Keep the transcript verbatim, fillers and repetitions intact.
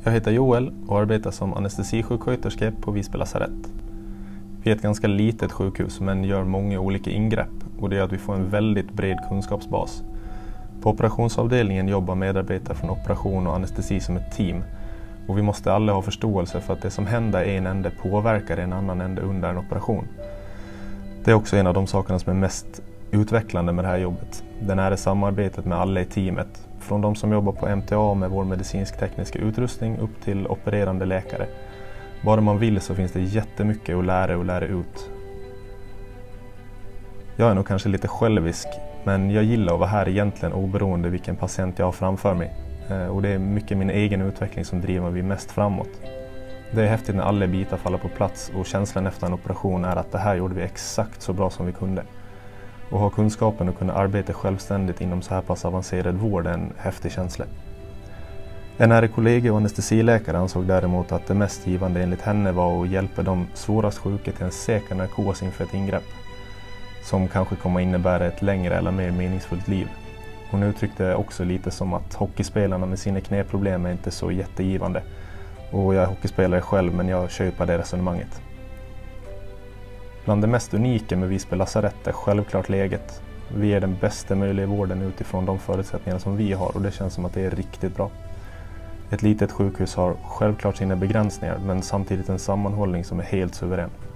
Jag heter Joel och arbetar som anestesisjuksköterska på Visby lasarett. Vi är ett ganska litet sjukhus men gör många olika ingrepp och det gör att vi får en väldigt bred kunskapsbas. På operationsavdelningen jobbar medarbetare från operation och anestesi som ett team och vi måste alla ha förståelse för att det som händer i en ände påverkar en annan ände under en operation. Det är också en av de sakerna som är mest utvecklande med det här jobbet. Det nära samarbetet med alla i teamet. Från de som jobbar på M T A med vår medicinsk-tekniska utrustning upp till opererande läkare. Bara man vill så finns det jättemycket att lära och lära ut. Jag är nog kanske lite självisk, men jag gillar att vara här egentligen oberoende vilken patient jag har framför mig. Och det är mycket min egen utveckling som driver mig mest framåt. Det är häftigt när alla bitar faller på plats och känslan efter en operation är att det här gjorde vi exakt så bra som vi kunde. Och ha kunskapen och kunna arbeta självständigt inom så här pass avancerad vård är en häftig känsla. En nära kollega och anestesiläkare ansåg däremot att det mest givande enligt henne var att hjälpa de svårast sjuka till en säker narkos inför ett ingrepp. Som kanske kommer innebära ett längre eller mer meningsfullt liv. Hon uttryckte också lite som att hockeyspelarna med sina knäproblem är inte så jättegivande. Och jag är hockeyspelare själv men jag köper det resonemanget. Bland det mest unika med Visby lasarett är självklart läget. Vi är den bästa möjliga vården utifrån de förutsättningar som vi har och det känns som att det är riktigt bra. Ett litet sjukhus har självklart sina begränsningar men samtidigt en sammanhållning som är helt suverän.